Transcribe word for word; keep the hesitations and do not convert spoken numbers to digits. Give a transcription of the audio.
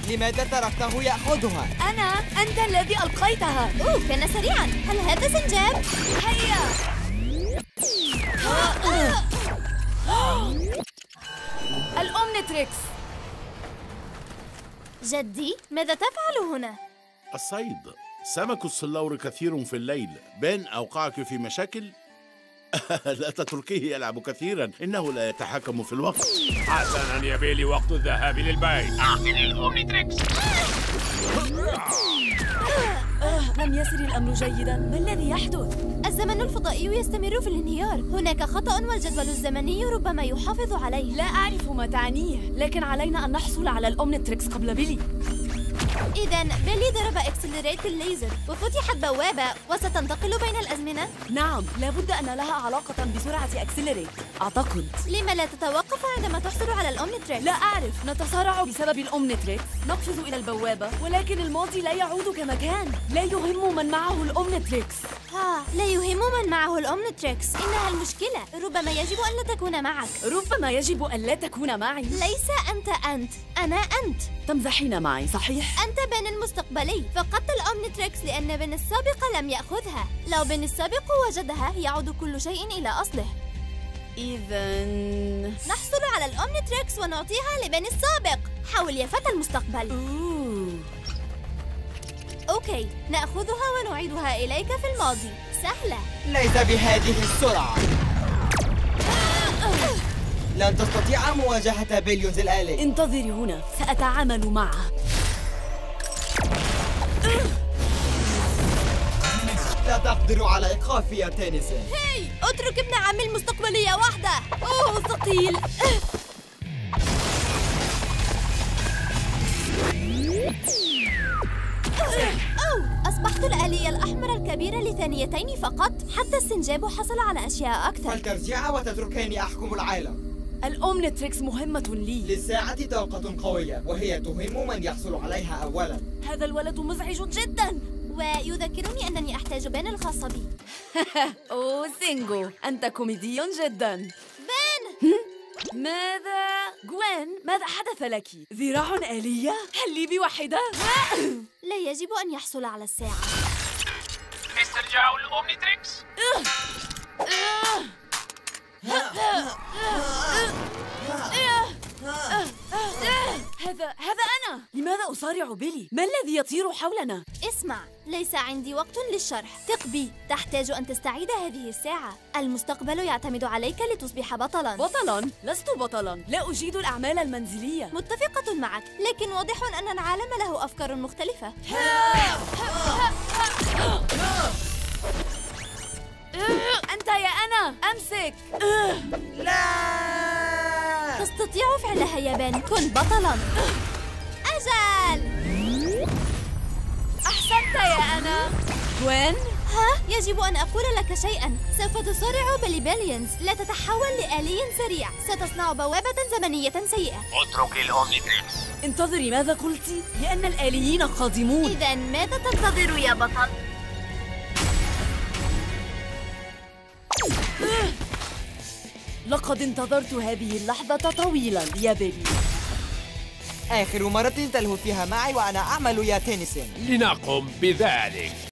لماذا تركته يأخذها؟ أنا أنت الذي ألقيتها. أوه كان سريعاً. هل هذا سنجاب؟ هيا. الأومنيتريكس. جدي ماذا تفعل هنا؟ الصيد. سمك الصلور كثير في الليل. بن أوقعك في مشاكل؟ لا تتركيه يلعب كثيرا، إنه لا يتحكم في الوقت. حسناً يا بيلي، وقت الذهاب للبيت. أعطني الأومنيتريكس. لم يسر الأمر جيداً. ما الذي يحدث؟ الزمن الفضائي يستمر في الانهيار. هناك خطأ والجدول الزمني ربما يحافظ عليه. لا أعرف ما تعنيه، لكن علينا أن نحصل على الأومنيتريكس قبل بيلي. إذا بيلي ضرب إكسلريت بالليزر وفتحت بوابة وستنتقل بين الأزمنة؟ نعم، لابد أن لها علاقة بسرعة أكسلريت أعتقد. لما لا تتوقف عندما تحصل على الأومنيتريكس؟ لا أعرف، نتسارع بسبب الأومنيتريكس. نقفز إلى البوابة، ولكن الماضي لا يعود كما كان. لا يهم من معه الأومنيتريكس. ها، لا يهم من معه الأومنيتريكس. إنها المشكلة. ربما يجب أن لا تكون معك. ربما يجب أن لا تكون معي. ليس أنت أنت، أنا أنت. تمزحين معي صحيح؟ أنت بن المستقبلي. فقدت الأومنيتريكس لأن بن السابق لم يأخذها. لو بن السابق وجدها يعود كل شيء إلى أصله. إذا نحصل على الأومنيتريكس ونعطيها لبن السابق. حاول يا فتى المستقبل. أوه. أوكي، نأخذها ونعيدها إليك في الماضي. سهلة. ليس بهذه السرعة. لن تستطيع مواجهة بليونز الآلي. انتظري هنا، سأتعامل معه. لا تقدر على إيقافي يا تينيسون. هاي، اترك ابن عمي المستقبلية وحده. أوه ثقيل. أوه، أصبحت الآلية الأحمر الكبيرة لثانيتين فقط. حتى السنجاب حصل على أشياء أكثر. فلترجع وتتركني أحكم العالم. الأومنيتريكس مهمة لي. للساعة طاقة قوية، وهي تهم من يحصل عليها أولاً. هذا الولد مزعج جداً. ويذكرني أنني أحتاج بن الخاصة بي. أوه سينجو، أنت كوميدي جداً. بن! ماذا؟ غوين، ماذا حدث لك؟ ذراع آلية؟ هل لي بواحدة؟ لا يجب أن يحصل على الساعة. استرجاع الأومنيتريكس. هذا هذا أنا. لماذا أصارع بيلي؟ ما الذي يطير حولنا؟ اسمع، ليس عندي وقت للشرح. ثق بي، تحتاج أن تستعيد هذه الساعة. المستقبل يعتمد عليك لتصبح بطلاً. بطلاً؟ لست بطلاً. لا أجيد الأعمال المنزلية. متفقة معك، لكن واضح أن العالم له أفكار مختلفة. أنت يا أنا، أمسك. لا! تستطيع فعلها يا بن. كن بطلاً. أجل! أحسنت يا أنا. وين؟ ها؟ يجب أن أقول لك شيئاً. سوف تسارع بليبيليونز. لا تتحول لآلي سريع. ستصنع بوابة زمنية سيئة. اترك الأومنيتريكس. انتظري، ماذا قلت؟ لأن الآليين قادمون. إذا ماذا تنتظر يا بطل؟ لقد انتظرت هذه اللحظة طويلاً يا بيلي. آخر مرة تلهو فيها معي وأنا أعمل يا تينيسون. لنقم بذلك.